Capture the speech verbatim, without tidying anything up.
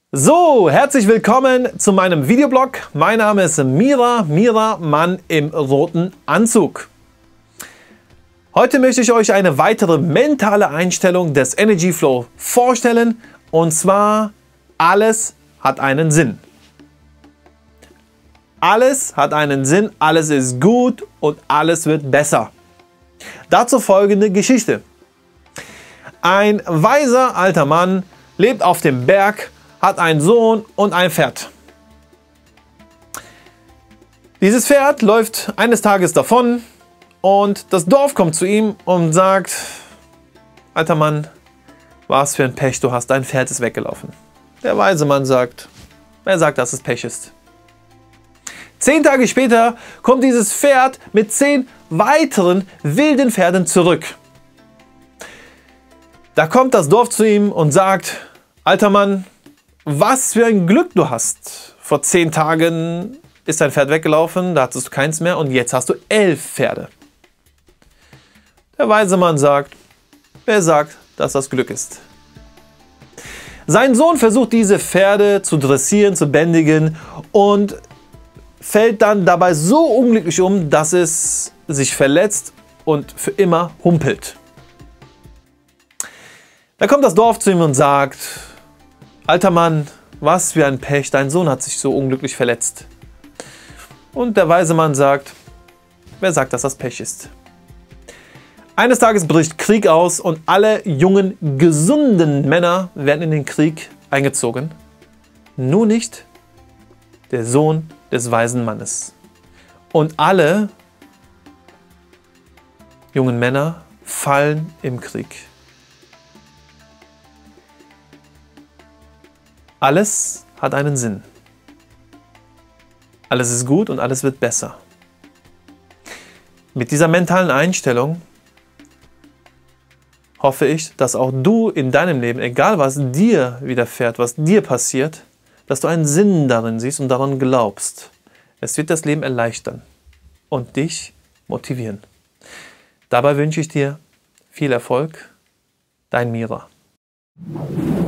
So, herzlich willkommen zu meinem Videoblog. Mein Name ist Mira, Mira, Mann im roten Anzug. Heute möchte ich euch eine weitere mentale Einstellung des Energy Flow vorstellen. Und zwar, alles hat einen Sinn. Alles hat einen Sinn, alles ist gut und alles wird besser. Dazu folgende Geschichte. Ein weiser alter Mann lebt auf dem Berg, hat einen Sohn und ein Pferd. Dieses Pferd läuft eines Tages davon und das Dorf kommt zu ihm und sagt: Alter Mann, was für ein Pech du hast, dein Pferd ist weggelaufen. Der weise Mann sagt: Wer sagt, dass es Pech ist? Zehn Tage später kommt dieses Pferd mit zehn weiteren wilden Pferden zurück. Da kommt das Dorf zu ihm und sagt: Alter Mann, was für ein Glück du hast. Vor zehn Tagen ist dein Pferd weggelaufen, da hattest du keins mehr und jetzt hast du elf Pferde. Der weise Mann sagt: Wer sagt, dass das Glück ist? Sein Sohn versucht, diese Pferde zu dressieren, zu bändigen und fällt dann dabei so unglücklich um, dass es sich verletzt und für immer humpelt. Da kommt das Dorf zu ihm und sagt: Alter Mann, was für ein Pech, dein Sohn hat sich so unglücklich verletzt. Und der weise Mann sagt: Wer sagt, dass das Pech ist? Eines Tages bricht Krieg aus und alle jungen, gesunden Männer werden in den Krieg eingezogen. Nur nicht der Sohn des weisen Mannes. Und alle jungen Männer fallen im Krieg. Alles hat einen Sinn. Alles ist gut und alles wird besser. Mit dieser mentalen Einstellung hoffe ich, dass auch du in deinem Leben, egal was dir widerfährt, was dir passiert, dass du einen Sinn darin siehst und daran glaubst. Es wird das Leben erleichtern und dich motivieren. Dabei wünsche ich dir viel Erfolg. Dein Mira.